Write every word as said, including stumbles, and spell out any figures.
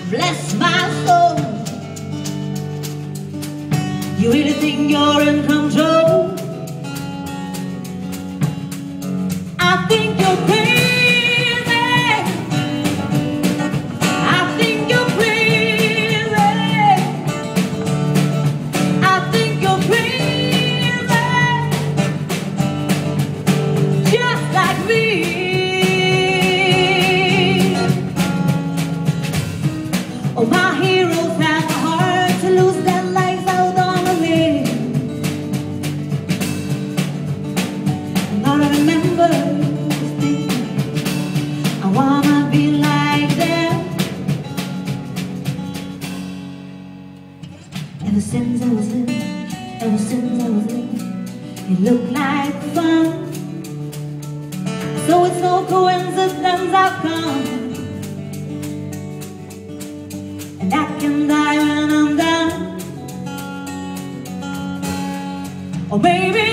bless my soul. You really think you're in control? I think you're crazy. I think you're crazy. I think you're crazy, just like me. Oh, my heroes have the heart to lose their lives out on a limb. And all I remember is thinking, I wanna be like them. Ever since I was little, ever since I was little, it looked like fun. So it's no coincidence I've come. And I can die when I'm done. Or maybe